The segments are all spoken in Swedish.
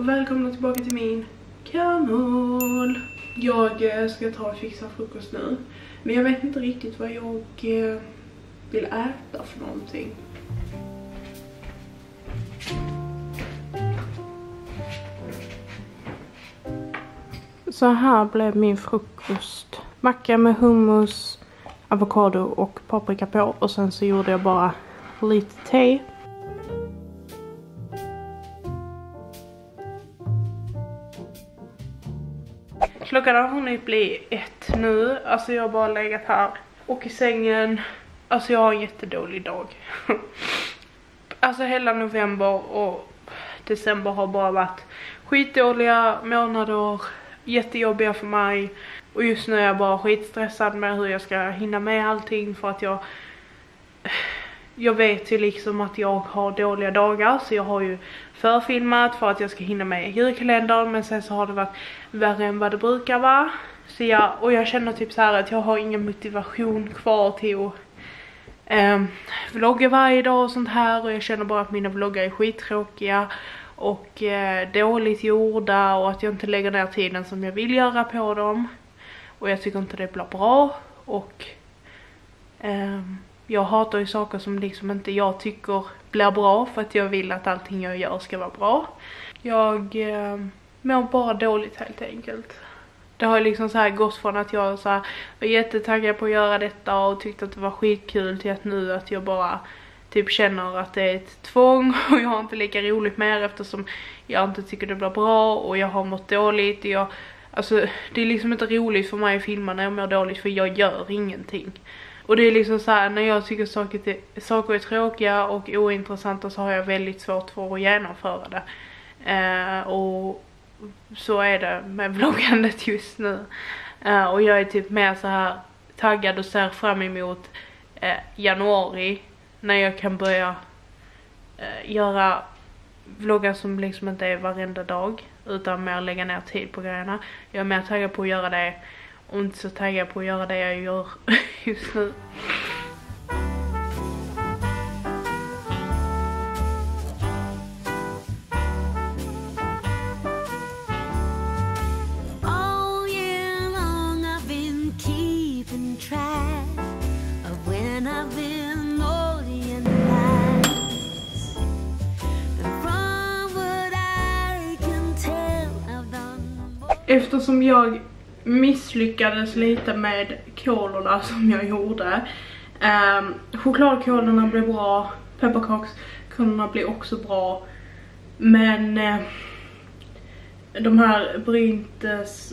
och välkomna tillbaka till min kanal. Jag ska ta och fixa frukost nu. Men jag vet inte riktigt vad jag vill äta för någonting. Så här blev min frukost. Macka med hummus, avokado och paprika på. Och sen så gjorde jag bara lite te. Klockan har hunnit bli 1 nu. Alltså jag har bara legat här och i sängen. Alltså jag har en jättedålig dag. Alltså hela november och december har bara varit skitdåliga månader. Jättejobbiga för mig. Och just nu är jag bara skitstressad med hur jag ska hinna med allting. För att jag vet ju liksom att jag har dåliga dagar. Så jag har ju förfilmat för att jag ska hinna med julkalendern. Men sen så har det varit värre än vad det brukar vara. Så jag känner typ så här att jag har ingen motivation kvar till att vlogga varje dag och sånt här. Och jag känner bara att mina vloggar är skittråkiga och dåligt gjorda. Och att jag inte lägger ner tiden som jag vill göra på dem. Och jag tycker inte det blir bra. Och jag hatar ju saker som liksom inte jag tycker blir bra. För att jag vill att allting jag gör ska vara bra. Jag mår bara dåligt helt enkelt. Det har liksom så här gått från att jag så här var jättetaggad på att göra detta och tyckte att det var skitkul till att nu att jag bara typ känner att det är ett tvång och jag har inte lika roligt mer eftersom jag inte tycker det blir bra och jag har mått dåligt. Alltså det är liksom inte roligt för mig att filma när jag mår dåligt för jag gör ingenting. Och det är liksom så här, när jag tycker saker är tråkiga och ointressanta så har jag väldigt svårt för att genomföra det. Och så är det med vloggandet just nu. Och jag är typ mer så här taggad och ser fram emot januari. När jag kan börja göra vloggar som liksom inte är varenda dag. Utan mer lägga ner tid på grejerna. Jag är mer taggad på att göra det. Och inte så taggad på att göra det jag gör just nu. Eftersom jag misslyckades lite med kolorna som jag gjorde. Chokladkolorna blev bra. Pepparkakskolorna blev också bra. Men de här brynt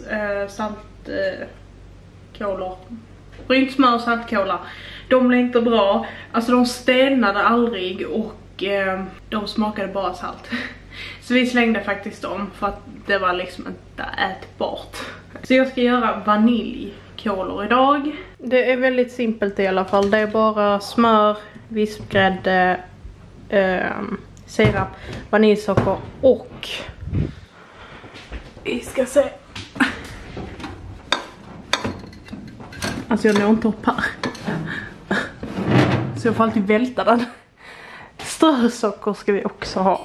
saltkolor. Brynt smör och saltkola. De blev inte bra. Alltså de stelnade aldrig och de smakade bara salt. Så vi slängde faktiskt dem för att det var liksom inte ätbart. Så jag ska göra vaniljkolor idag. Det är väldigt simpelt i alla fall. Det är bara smör, vispgrädde, sirap, vaniljsocker och vi ska se. Alltså jag når inte upp här. Så jag får alltid välta den. Strösocker ska vi också ha.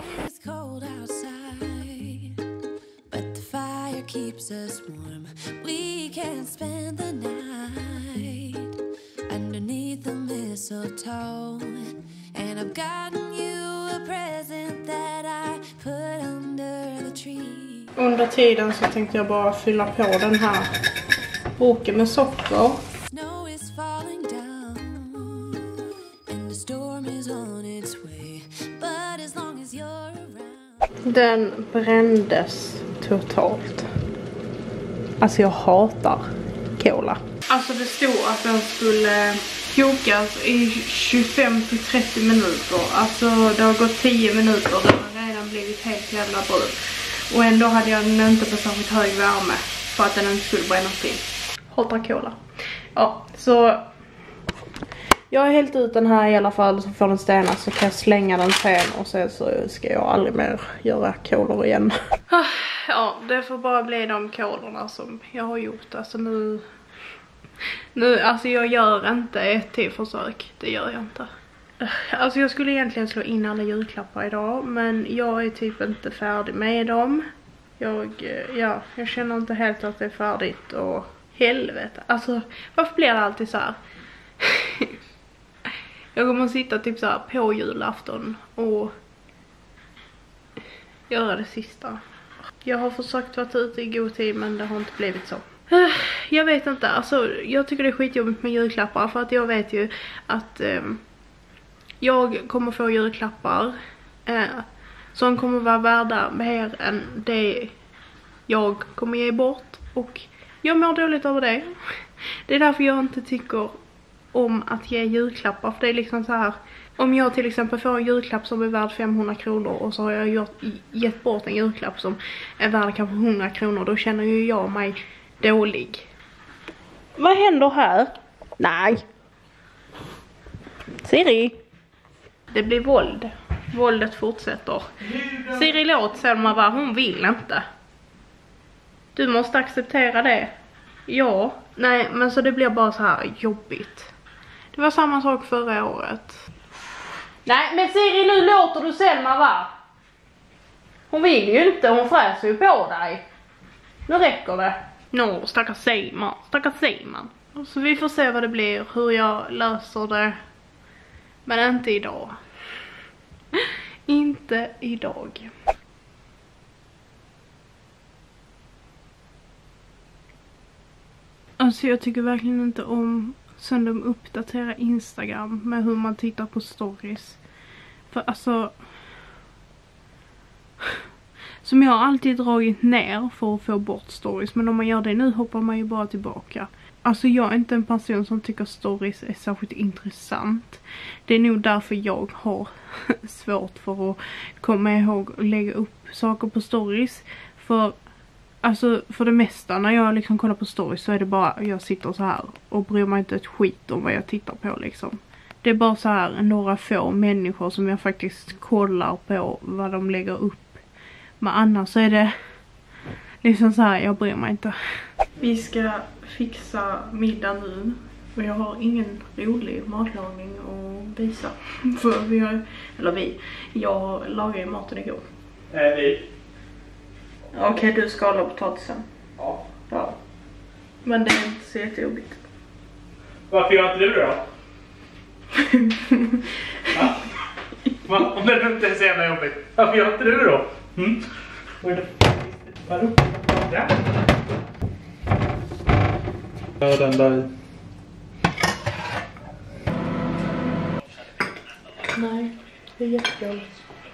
Keeps us warm. We can spend the night underneath the mistletoe. And I've gotten you a present that I put under the tree. Under tiden så tänkte jag bara fylla på den här burken med socker. Snow is falling down and the storm is on its way. But as long as you're around. Den brändes totalt. Alltså jag hatar kola. Alltså det stod att den skulle kokas i 25-30 minuter. Alltså det har gått 10 minuter och den har redan blivit helt jävla brun. Och ändå hade jag den inte på särskilt hög värme för att den inte skulle bränna till. Hatar kola. Ja, så jag har helt ut den här i alla fall så får den stäna så kan jag slänga den sen och sen så ska jag aldrig mer göra kolor igen. Ja, det får bara bli de kolorna som jag har gjort. Alltså nu alltså jag gör inte ett till försök. Det gör jag inte. Alltså jag skulle egentligen slå in alla julklappar idag, men jag är typ inte färdig med dem. Jag känner inte helt att det är färdigt och helvete. Alltså varför blir det alltid så här? Jag kommer att sitta typ så här på julafton och göra det sista. Jag har försökt vara ute i god tid, men det har inte blivit så. Jag vet inte, alltså jag tycker det är skitjobbigt med julklappar, för att jag vet ju att jag kommer få julklappar som kommer vara värda mer än det jag kommer ge bort, och jag mår dåligt över det. Det är därför jag inte tycker om att ge julklappar, för det är liksom så här: om jag till exempel får en julklapp som är värd 500 kronor och så har jag gett bort en julklapp som är värd kanske 100 kronor, då känner ju jag mig dålig. Vad händer här? Nej. Siri. Det blir våld. Våldet fortsätter. Siri, låt Selma vara, hon vill inte. Du måste acceptera det. Ja. Nej, men så det blir bara så här jobbigt. Det var samma sak förra året. Nej, men Siri, nu låter du Selma vara. Hon vill ju inte, hon fräser ju på dig. Nu räcker det. Nå, stackars Simon. Stackars Simon. Så vi får se vad det blir, hur jag löser det. Men inte idag. Inte idag. Alltså jag tycker verkligen inte om sen de uppdaterar Instagram med hur man tittar på stories. För alltså, som jag har alltid dragit ner för att få bort stories, men om man gör det nu hoppar man ju bara tillbaka. Alltså jag är inte en person som tycker stories är särskilt intressant. Det är nog därför jag har svårt för att komma ihåg och lägga upp saker på stories. För alltså för det mesta när jag liksom kollar på stories så är det bara jag sitter så här och bryr mig inte ett skit om vad jag tittar på liksom. Det är bara så här några få människor som jag faktiskt kollar på vad de lägger upp. Men annars så är det liksom så här, jag bryr mig inte. Vi ska fixa middag nu. Och jag har ingen rolig matlagning att visa. För jag lagade ju maten igår. Vi. Okej, du skalar potatisen. Ja. Men det är inte så jättejobbigt. Varför gör inte du det då? Va? Om det inte är så jävla jobbigt. Varför gör inte du det då? Vadå? Ja. Ja, den där. Nej, det är jättejobbigt.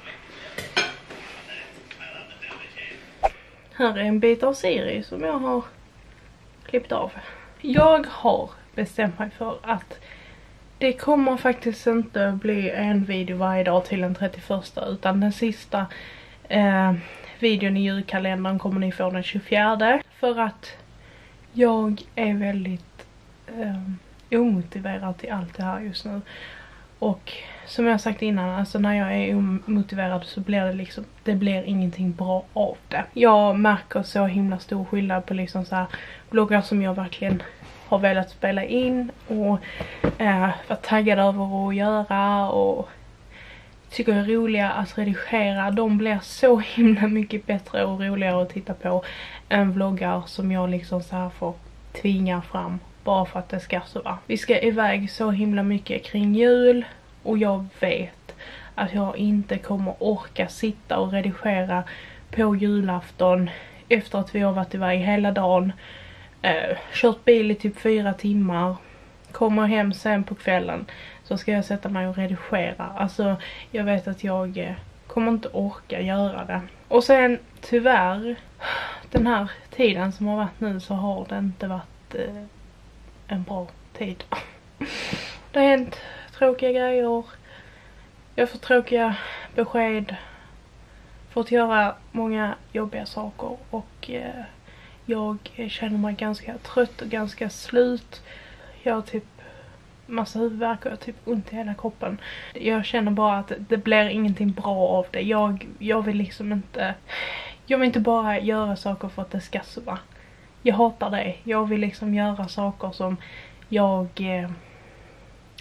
Här är en bit av Siri som jag har klippt av. Jag har bestämt mig för att det kommer faktiskt inte bli en video varje dag till den 31, utan den sista videon i julkalendern kommer ni få den 24. För att jag är väldigt omotiverad till allt det här just nu. Och som jag sagt innan, alltså när jag är omotiverad så blir det liksom, det blir ingenting bra av det. Jag märker så himla stor skillnad på liksom så här vloggar som jag verkligen har velat spela in och var taggad över att göra och tycker är roliga att redigera. De blir så himla mycket bättre och roligare att titta på än vloggar som jag liksom så här får tvinga fram bara för att det ska så vara. Vi ska iväg så himla mycket kring jul och jag vet att jag inte kommer orka sitta och redigera på julafton efter att vi har varit iväg hela dagen. Kört bil i typ 4 timmar. Kommer hem sen på kvällen så ska jag sätta mig och redigera. Alltså jag vet att jag kommer inte orka göra det. Och sen tyvärr, den här tiden som har varit nu så har det inte varit en bra tid. Det har hänt tråkiga grejer. Jag får tråkiga besked. Fått göra många jobbiga saker och jag känner mig ganska trött och ganska slut. Jag har typ massa huvudvärk och jag har typ ont i hela kroppen. Jag känner bara att det blir ingenting bra av det. Jag vill liksom inte... Jag vill inte bara göra saker för att det ska så vara. Jag hatar det. Jag vill liksom göra saker som jag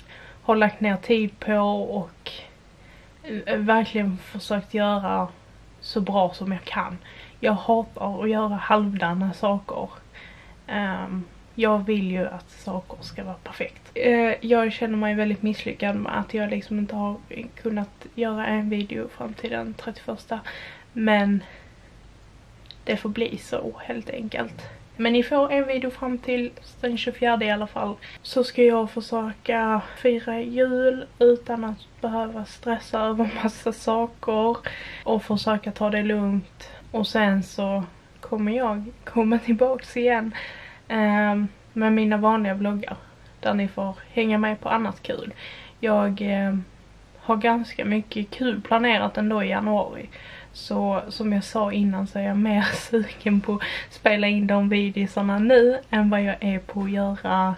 har lagt ner tid på och verkligen försökt göra så bra som jag kan. Jag hatar att göra halvdana saker. Jag vill ju att saker ska vara perfekt. Jag känner mig väldigt misslyckad med att jag liksom inte har kunnat göra en video fram till den 31. Men det får bli så helt enkelt. Men ni får en video fram till den 24 i alla fall. Så ska jag försöka fira jul utan att behöva stressa över massa saker. Och försöka ta det lugnt. Och sen så kommer jag komma tillbaks igen med mina vanliga vloggar. Där ni får hänga med på annat kul. Jag har ganska mycket kul planerat ändå i januari. Så som jag sa innan så är jag mer sugen på att spela in de videorna nu än vad jag är på att göra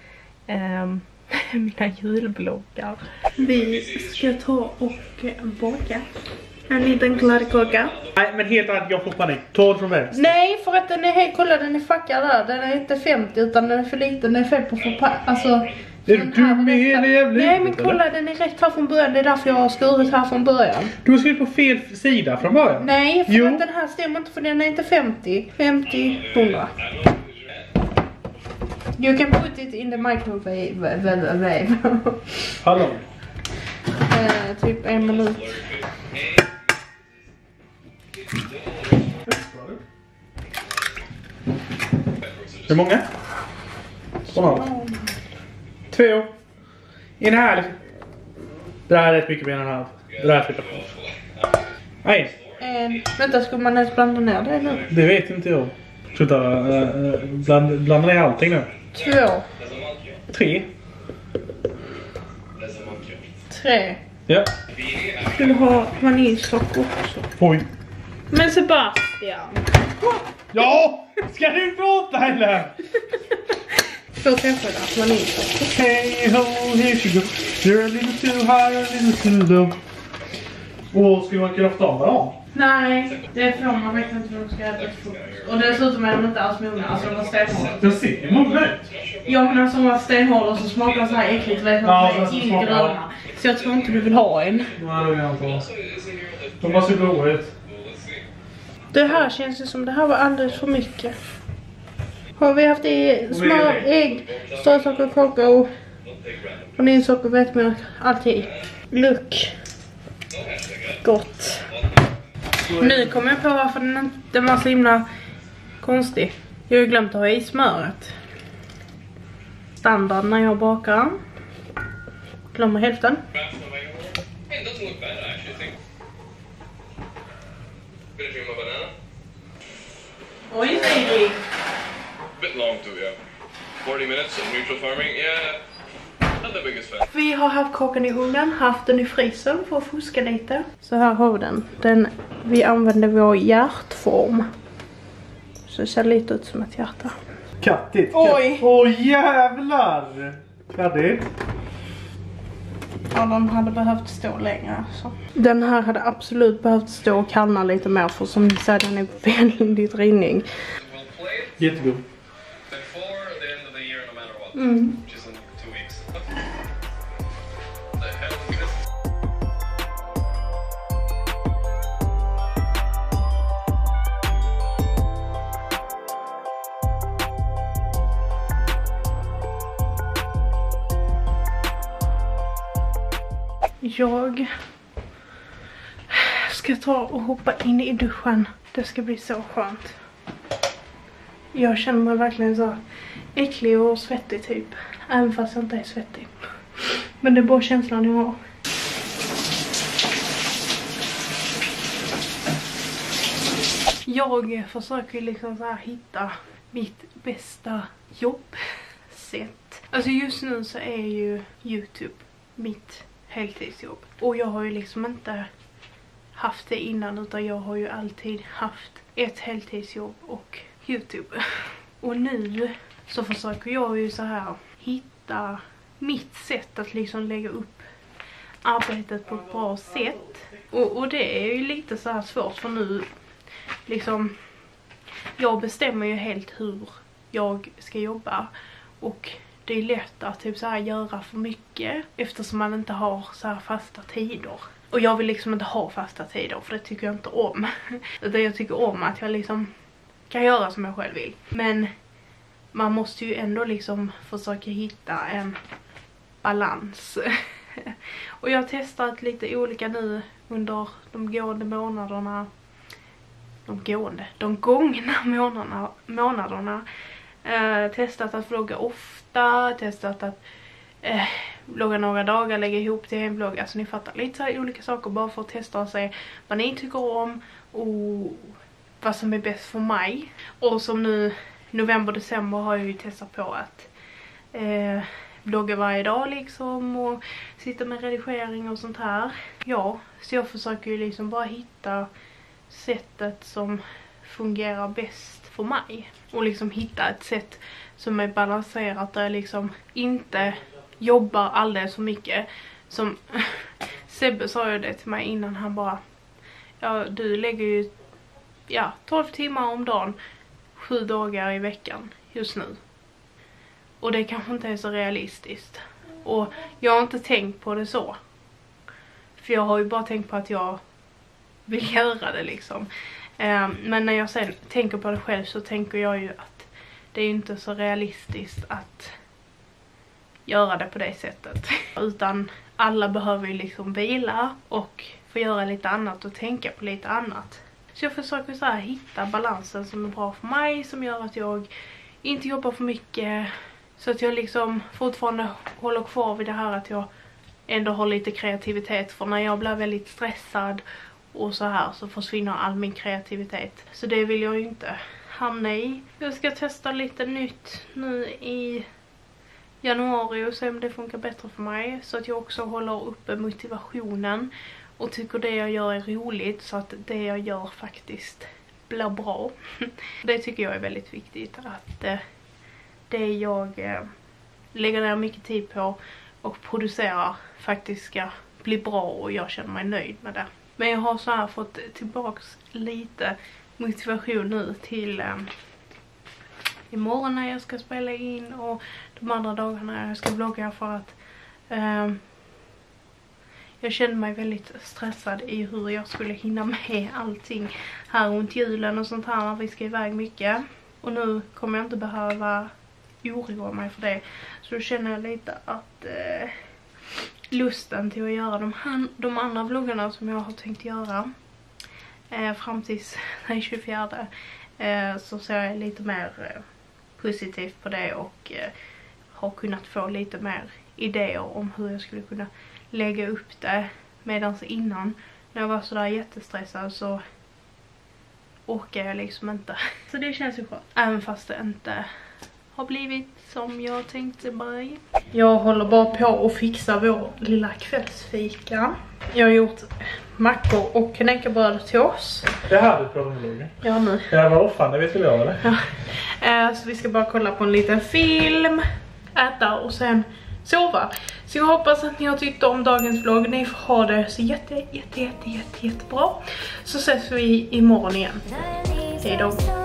mina julbloggar. Vi ska ta och baka en liten kladdkaka. Nej, men helt ärligt, jag får panik. Ta det från vänster. Nej, för att den är helt, kolla den är fuckad där. Den är inte 50 utan den är för liten. Den är fel på alltså. Är du dum i hela jävla? Nej, men kolla, den är rätt här från början. Det är därför jag har skurit här från början. Du har skrivit på fel sida från början. Nej, för att den här stämmer inte, för den är inte 50. 50, 100. You can put it in the microwave. Hallå. Typ 1 minut. Hur många? Sådana. 2. En halv. Det här är rätt mycket mer än en halv. Det där flyttar på. Nej. Vänta, ska man ens blanda ner det nu? Det vet inte jag. Sluta blanda ner allting nu. 2. 3. 3. Ja. Skulle ha vaniljsocker också. Oj. Men Sebastian. Ja! Ska du prata eller? 2 tesked vaniljsocker. Hey ho, here she goes. You're a little too high, a little too low. Och ska man krafta av dem? Nej, det får man vet inte hur de ska äta frukost. Och dessutom är de inte alls mogna, alltså de var stenhårda. De ser mogna ut. Ja, men alltså de var stenhårda så smakar så här äckligt, vet man inte till gröna. Så jag tror inte du vill ha en. Nej, det vill jag inte ha. De var så goda ut. Det här känns ju som det här var alldeles för mycket. Har vi haft i smör, ägg, strösocker, kakao, vaniljsocker, vetemjölk, allt i. Look. Gott. Nu kommer jag på varför den var så himla konstig. Jag har ju glömt att ha i smöret. Standard när jag bakar. Glömmer hälften. Oj, baby. Bit long too, yeah. 40 minutes of neutral farming, yeah. Not the biggest fan. Vi har haft kakan i ugnen, haft den i frysen för att fuska lite. Så här har vi den. Vi använder vår hjärtform. Så det ser lite ut som ett hjärta. Kattigt. Oj. Åh jävlar. Kladdigt. Ja, den hade behövt stå längre. Så. Den här hade absolut behövt stå och kallna lite mer, för som ni säger, den är väldigt rinnig. Jättegod. Before the end of the year, no matter what. Mm. Which is in 2 weeks. The hell is this? Jag ska ta och hoppa in i duschen. Det ska bli så skönt. Jag känner mig verkligen så äcklig och svettig typ. Även fast jag inte är svettig. Men det är bara känslan jag har. Jag försöker liksom så här hitta mitt bästa jobbsätt. Alltså just nu så är ju YouTube mitt heltidsjobb. Och jag har ju liksom inte haft det innan, utan jag har ju alltid haft ett heltidsjobb och YouTube. Och nu så försöker jag ju så här hitta mitt sätt att liksom lägga upp arbetet på ett bra sätt. Och det är ju lite så här svårt, för nu liksom jag bestämmer ju helt hur jag ska jobba. Och det är lätt att typ så här göra för mycket eftersom man inte har så här fasta tider. Och jag vill liksom inte ha fasta tider, för det tycker jag inte om. Utan jag tycker om att jag liksom kan göra som jag själv vill. Men man måste ju ändå liksom försöka hitta en balans. Och jag har testat lite olika nu under de gående månaderna. De gångna månaderna. Testat att vlogga ofta. Testat att vlogga några dagar, lägga ihop till en vlogg. Alltså ni fattar, lite så här olika saker bara för att testa och se vad ni tycker om. Och vad som är bäst för mig. Och som nu november, december har jag ju testat på att vlogga varje dag liksom. Och sitta med redigering och sånt här. Ja, så jag försöker ju liksom bara hitta sättet som fungerar bäst för mig. Och liksom hitta ett sätt som är balanserat där jag liksom inte jobbar alldeles för mycket. Som Sebbe sa ju det till mig innan, han bara, ja du lägger ju 12 timmar om dagen 7 dagar i veckan just nu. Och det kanske inte är så realistiskt. Och jag har inte tänkt på det så. För jag har ju bara tänkt på att jag vill göra det liksom. Men när jag sen tänker på det själv så tänker jag ju att det är inte så realistiskt att göra det på det sättet. Utan alla behöver ju liksom vila och få göra lite annat och tänka på lite annat. Så jag försöker så här hitta balansen som är bra för mig, som gör att jag inte jobbar för mycket. Så att jag liksom fortfarande håller kvar vid det här att jag ändå har lite kreativitet. För när jag blir väldigt stressad och så här så försvinner all min kreativitet. Så det vill jag ju inte hamna i. Jag ska testa lite nytt nu i januari och se om det funkar bättre för mig. Så att jag också håller uppe motivationen och tycker det jag gör är roligt, så att det jag gör faktiskt blir bra. Det tycker jag är väldigt viktigt, att det jag lägger ner mycket tid på och producerar faktiskt ska bli bra och jag känner mig nöjd med det. Men jag har så här fått tillbaks lite motivation nu till imorgon när jag ska spela in och de andra dagarna jag ska vlogga, för att jag kände mig väldigt stressad i hur jag skulle hinna med allting här runt julen och sånt här när vi ska iväg mycket. Och nu kommer jag inte behöva oroa mig för det. Så då känner jag lite att lusten till att göra de andra vloggarna som jag har tänkt göra fram tills den 24 så ser jag lite mer positivt på det och har kunnat få lite mer idéer om hur jag skulle kunna lägga upp det. Medan innan när jag var sådär jättestressad så orkar jag liksom inte. Så det känns ju skönt. Även fast det inte har blivit som jag tänkte mig. Jag håller bara på att fixa vår lilla kvällsfika. Jag har gjort mackor och knäckebröd till oss. Det här du pratar om vloggen? Ja nu. Ja, vad fan, det vet väl jag eller? Ja. Så vi ska bara kolla på en liten film, äta och sen sova. Så jag hoppas att ni har tyckt om dagens vlogg. Ni får ha det så jättebra. Så ses vi imorgon igen. Hej då.